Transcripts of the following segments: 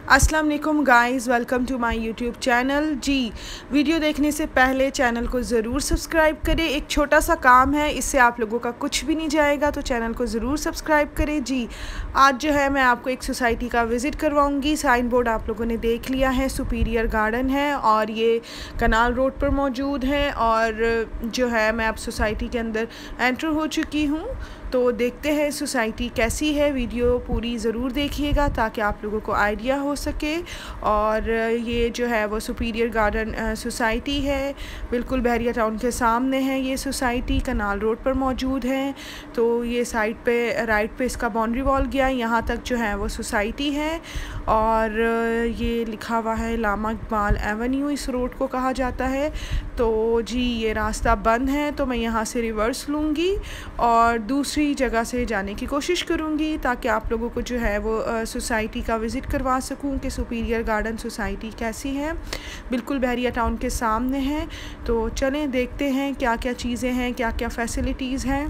अस्सलाम वालेकुम guys, welcome to my YouTube channel. जी, वीडियो देखने से पहले चैनल को ज़रूर सब्सक्राइब करें। एक छोटा सा काम है, इससे आप लोगों का कुछ भी नहीं जाएगा, तो चैनल को ज़रूर सब्सक्राइब करें। जी, आज जो है मैं आपको एक सोसाइटी का विज़िट करवाऊंगी। साइन बोर्ड आप लोगों ने देख लिया है, सुपीरियर गार्डन है और ये कनाल रोड पर मौजूद है। और जो है मैं अब सोसाइटी के अंदर एंटर हो चुकी हूँ, तो देखते हैं सोसाइटी कैसी है। वीडियो पूरी ज़रूर देखिएगा ताकि आप लोगों को आइडिया हो सके। और ये जो है वो सुपीरियर गार्डन सोसाइटी है, बिल्कुल बहरिया टाउन के सामने है ये सोसाइटी, कनाल रोड पर मौजूद है। तो ये साइड पे राइट पे इसका बाउंड्री वॉल गया, यहाँ तक जो है वो सोसाइटी है। और ये लिखा हुआ है लामा इकबाल एवेन्यू, इस रोड को कहा जाता है। तो जी, ये रास्ता बंद है, तो मैं यहाँ से रिवर्स लूँगी और दूसरी जगह से जाने की कोशिश करूँगी ताकि आप लोगों को जो है वो सोसाइटी का विज़िट करवा सकूँ कि सुपीरियर गार्डन सोसाइटी कैसी है। बिल्कुल बहरिया टाउन के सामने है। तो चलें देखते हैं क्या क्या चीज़ें हैं, क्या क्या फैसिलिटीज़ हैं।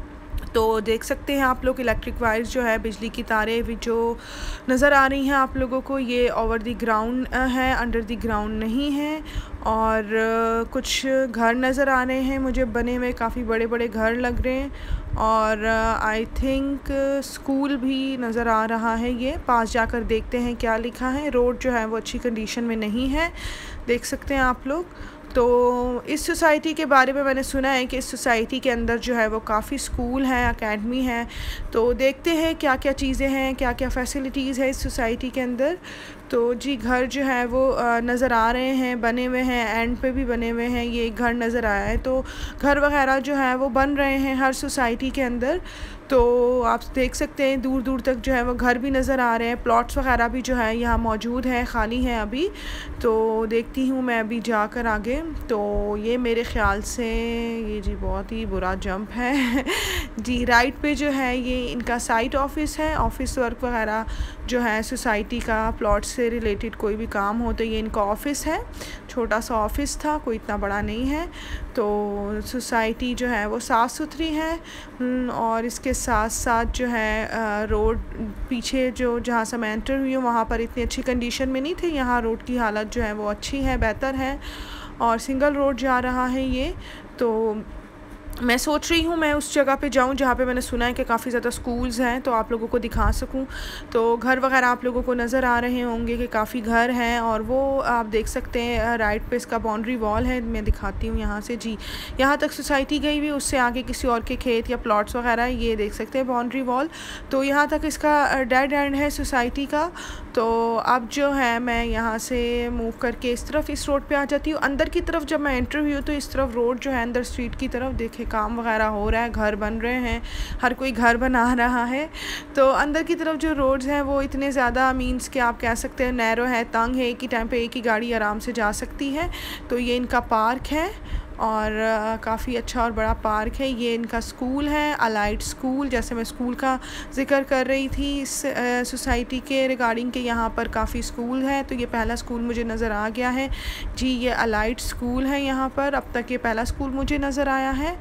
तो देख सकते हैं आप लोग इलेक्ट्रिक वायर्स जो है, बिजली की तारें भी जो नज़र आ रही हैं आप लोगों को, ये ओवर द ग्राउंड है, अंडर द ग्राउंड नहीं है। और कुछ घर नज़र आ रहे हैं मुझे बने हुए, काफ़ी बड़े बड़े घर लग रहे हैं। और आई थिंक स्कूल भी नज़र आ रहा है। ये पास जाकर देखते हैं क्या लिखा है। रोड जो है वो अच्छी कंडीशन में नहीं है, देख सकते हैं आप लोग। तो इस सोसाइटी के बारे में मैंने सुना है कि इस सोसाइटी के अंदर जो है वो काफ़ी स्कूल हैं, एकेडमी है। तो देखते हैं क्या क्या चीज़ें हैं, क्या क्या फैसिलिटीज़ है इस सोसाइटी के अंदर। तो जी, घर जो है वो नज़र आ रहे हैं, बने हुए हैं, एंड पे भी बने हुए हैं। ये घर नज़र आया है, तो घर वगैरह जो है वो बन रहे हैं हर सोसाइटी के अंदर। तो आप देख सकते हैं दूर दूर तक जो है वो घर भी नज़र आ रहे हैं। प्लॉट्स वगैरह भी जो है यहाँ मौजूद है, ख़ाली हैं अभी। तो देखती हूँ मैं अभी जाकर आगे। तो ये मेरे ख़्याल से ये जी बहुत ही बुरा जंप है जी, राइट पे जो है ये इनका साइट ऑफिस है। ऑफिस वर्क वगैरह जो है सोसाइटी का, प्लॉट से रिलेटेड कोई भी काम हो तो ये इनका ऑफिस है। छोटा सा ऑफिस था, कोई इतना बड़ा नहीं है। तो सोसाइटी जो है वो साफ़ सुथरी है। और इसके साथ साथ जो है रोड पीछे जो जहाँ से मैं एंटर हुई हूँ वहाँ पर इतनी अच्छी कंडीशन में नहीं थी। यहाँ रोड की हालत जो है वो अच्छी है, बेहतर है। और सिंगल रोड जा रहा है ये। तो मैं सोच रही हूँ मैं उस जगह पे जाऊँ जहाँ पे मैंने सुना है कि काफ़ी ज़्यादा स्कूल्स हैं, तो आप लोगों को दिखा सकूँ। तो घर वगैरह आप लोगों को नज़र आ रहे होंगे कि काफ़ी घर हैं। और वो आप देख सकते हैं राइट पे इसका बाउंड्री वॉल है, मैं दिखाती हूँ यहाँ से। जी, यहाँ तक सोसाइटी गई हुई, उससे आगे किसी और के खेत या प्लॉट्स वगैरह, ये देख सकते हैं बाउंड्री वॉल। तो यहाँ तक इसका डेड एंड है सोसाइटी का। तो अब जो है मैं यहाँ से मूव करके इस तरफ, इस रोड पे आ जाती हूँ। अंदर की तरफ जब मैं एंटर हुई हूँ तो इस तरफ रोड जो है अंदर स्ट्रीट की तरफ, देखे काम वगैरह हो रहा है, घर बन रहे हैं, हर कोई घर बना रहा है। तो अंदर की तरफ जो रोड्स हैं वो इतने ज़्यादा मीन्स कि आप कह सकते हैं नैरो है, तंग है, एक ही टाइम पे एक ही गाड़ी आराम से जा सकती है। तो ये इनका पार्क है और काफ़ी अच्छा और बड़ा पार्क है। ये इनका स्कूल है, अलाइड स्कूल, जैसे मैं स्कूल का ज़िक्र कर रही थी इस सोसाइटी के रिगार्डिंग के यहाँ पर काफ़ी स्कूल है। तो ये पहला स्कूल मुझे नज़र आ गया है जी, ये अलाइड स्कूल है यहाँ पर। अब तक ये पहला स्कूल मुझे नज़र आया है।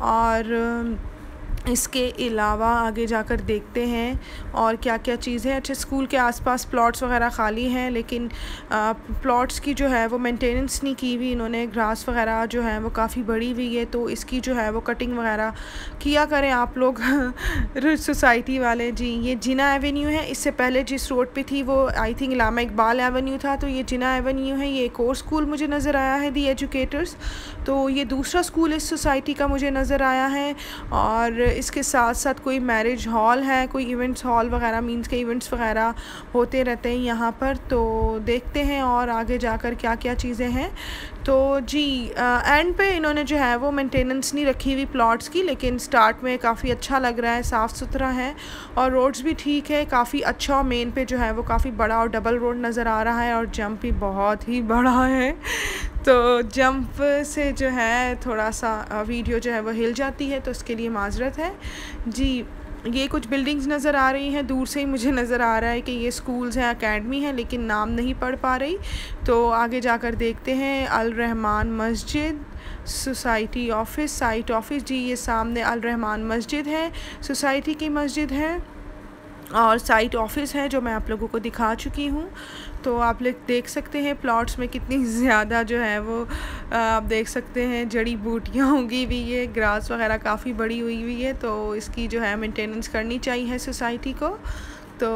और इसके अलावा आगे जाकर देखते हैं और क्या क्या चीज़ें। अच्छा, स्कूल के आसपास प्लॉट्स वगैरह ख़ाली हैं, लेकिन प्लॉट्स की जो है वो मेंटेनेंस नहीं की हुई इन्होंने। ग्रास वगैरह जो है वो काफ़ी बड़ी हुई है, तो इसकी जो है वो कटिंग वगैरह किया करें आप लोग सोसाइटी वाले। जी, ये जिना एवेन्यू है। इससे पहले जिस रोड पे थी वो I think Lama Iqbal avenue था, तो ये जिना एवेन्यू है। ये एक और स्कूल मुझे नज़र आया है, दी एजुकेटर्स। तो ये दूसरा स्कूल इस सोसाइटी का मुझे नज़र आया है। और इसके साथ साथ कोई मैरिज हॉल है, कोई इवेंट्स हॉल वगैरह, मींस के इवेंट्स वगैरह होते रहते हैं यहाँ पर। तो देखते हैं और आगे जाकर क्या क्या चीज़ें हैं। तो जी, एंड पे इन्होंने जो है वो मेंटेनेंस नहीं रखी हुई प्लॉट्स की, लेकिन स्टार्ट में काफ़ी अच्छा लग रहा है, साफ़ सुथरा है और रोड्स भी ठीक है, काफ़ी अच्छा। और मेन पे जो है वो काफ़ी बड़ा और डबल रोड नज़र आ रहा है और जंप भी बहुत ही बड़ा है। तो जंप से जो है थोड़ा सा वीडियो जो है वो हिल जाती है, तो उसके लिए माजरत है जी। ये कुछ बिल्डिंग्स नज़र आ रही हैं, दूर से ही मुझे नज़र आ रहा है कि ये स्कूल्स हैं, एकेडमी है, लेकिन नाम नहीं पढ़ पा रही। तो आगे जाकर देखते हैं। Al Rahman Masjid society office, site office. जी, ये सामने अल रहमान मस्जिद है, सोसाइटी की मस्जिद है। और साइट ऑफिस है जो मैं आप लोगों को दिखा चुकी हूँ। तो आप लोग देख सकते हैं प्लॉट्स में कितनी ज़्यादा जो है वो आप देख सकते हैं जड़ी बूटियाँ उगी हुई है, ग्रास वगैरह काफ़ी बड़ी हुई हुई है। तो इसकी जो है मेंटेनेंस करनी चाहिए सोसाइटी को। तो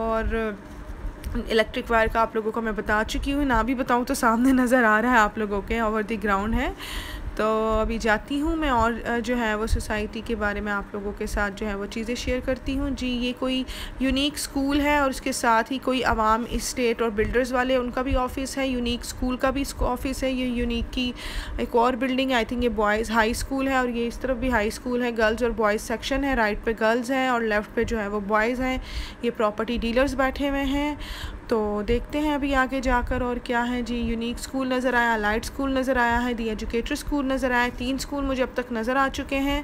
और इलेक्ट्रिक वायर का आप लोगों को मैं बता चुकी हूँ, ना भी बताऊँ तो सामने नज़र आ रहा है आप लोगों के, ओवर द ग्राउंड है। तो अभी जाती हूँ मैं और जो है वो सोसाइटी के बारे में आप लोगों के साथ जो है वो चीज़ें शेयर करती हूँ। जी ये कोई यूनिक स्कूल है और उसके साथ ही कोई आवाम इस्टेट और बिल्डर्स वाले उनका भी ऑफिस है। यूनिक स्कूल का भी ऑफिस है। ये यूनिक की एक और बिल्डिंग है, आई थिंक ये बॉयज़ हाई स्कूल है और ये इस तरफ भी हाई स्कूल है। गर्ल्स और बॉयज़ सेक्शन है, राइट पे गर्ल्स हैं और लेफ़्ट पे जो है वो बॉयज़ हैं। ये प्रॉपर्टी डीलर्स बैठे हुए हैं। तो देखते हैं अभी आगे जाकर और क्या है। जी यूनिक स्कूल नज़र आया, लाइट स्कूल नज़र आया है, दी एजुकेटर स्कूल नज़र आया। 3 स्कूल मुझे अब तक नज़र आ चुके हैं।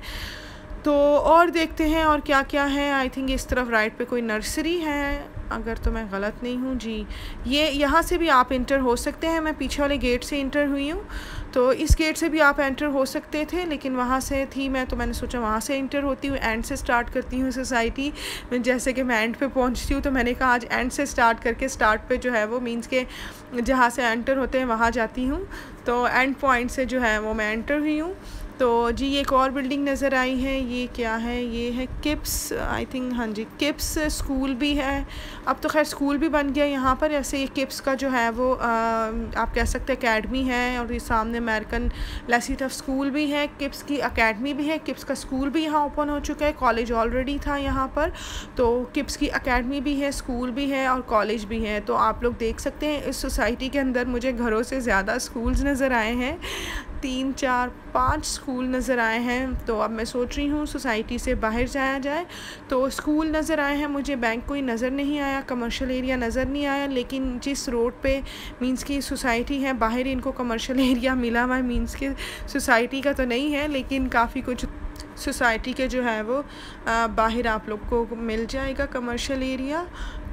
तो और देखते हैं और क्या क्या है। आई थिंक इस तरफ राइट पे कोई नर्सरी है, अगर तो मैं गलत नहीं हूँ। जी ये यहाँ से भी आप इंटर हो सकते हैं। मैं पीछे वाले गेट से इंटर हुई हूँ, तो इस गेट से भी आप एंटर हो सकते थे, लेकिन वहाँ से थी मैं, तो मैंने सोचा वहाँ से इंटर होती हूँ। एंड से स्टार्ट करती हूँ सोसाइटी। जैसे कि मैं एंड पे पहुँचती हूँ, तो मैंने कहा आज एंड से स्टार्ट करके स्टार्ट पे जो है वो मीन्स के जहाँ से एंटर होते हैं वहाँ जाती हूँ। तो एंड पॉइंट से जो है वो मैं एंटर हुई हूँ। तो जी एक और बिल्डिंग नज़र आई है, ये क्या है, ये है किप्स आई थिंक, हाँ जी किप्स स्कूल भी है। अब तो खैर स्कूल भी बन गया यहाँ पर। ऐसे ये किप्स का जो है वो आप कह सकते हैं एकेडमी है, और ये सामने अमेरिकन लेसिटफ स्कूल भी है, किप्स की एकेडमी भी है, किप्स का स्कूल भी यहाँ ओपन हो चुका है। कॉलेज ऑलरेडी था यहाँ पर, तो किप्स की एकेडमी भी है, स्कूल भी है और कॉलेज भी है। तो आप लोग देख सकते हैं इस सोसाइटी के अंदर मुझे घरों से ज़्यादा स्कूल्स नज़र आए हैं। 3 4 5 स्कूल नज़र आए हैं। तो अब मैं सोच रही हूँ सोसाइटी से बाहर जाया जाए। तो स्कूल नज़र आए हैं मुझे, बैंक कोई नज़र नहीं आया, कमर्शियल एरिया नज़र नहीं आया। लेकिन जिस रोड पे मींस की सोसाइटी है बाहर इनको कमर्शियल एरिया मिला हुआ है। मींस के सोसाइटी का तो नहीं है, लेकिन काफ़ी कुछ सोसाइटी के जो है वो बाहर आप लोग को मिल जाएगा कमर्शियल एरिया।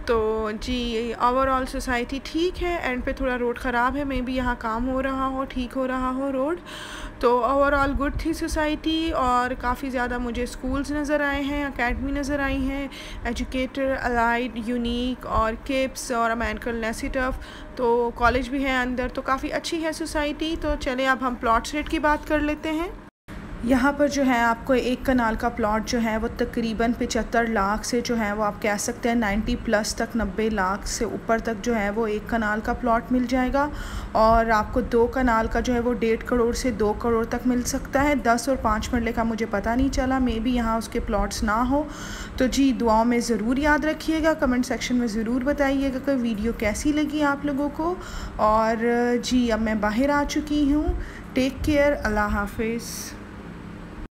तो जी ओवरऑल सोसाइटी ठीक है। एंड पे थोड़ा रोड ख़राब है, मे बी यहाँ काम हो रहा हो, ठीक हो रहा हो रोड। तो ओवरऑल गुड थी सोसाइटी। और काफ़ी ज़्यादा मुझे स्कूल्स नज़र आए हैं, एकेडमी नज़र आई हैं, एजुकेटर, अलाइड, यूनिक और किप्स और अमेरिकन लेसिटफ। तो कॉलेज भी है अंदर, तो काफ़ी अच्छी है सोसाइटी। तो चले अब हम प्लॉट्स रेट की बात कर लेते हैं। यहाँ पर जो है आपको एक कनाल का प्लॉट जो है वो तकरीबन 75 लाख से जो है वो आप कह सकते हैं 90 प्लस तक, 90 लाख से ऊपर तक जो है वो एक कनाल का प्लॉट मिल जाएगा। और आपको 2 कनाल का जो है वो 1.5 करोड़ से 2 करोड़ तक मिल सकता है। 10 और 5 मरले का मुझे पता नहीं चला, मे बी यहाँ उसके प्लॉट्स ना हो। तो जी दुआओं में ज़रूर याद रखिएगा, कमेंट सेक्शन में ज़रूर बताइएगा कि वीडियो कैसी लगी आप लोगों को। और जी अब मैं बाहर आ चुकी हूँ। टेक केयर, अल्लाह हाफिज़।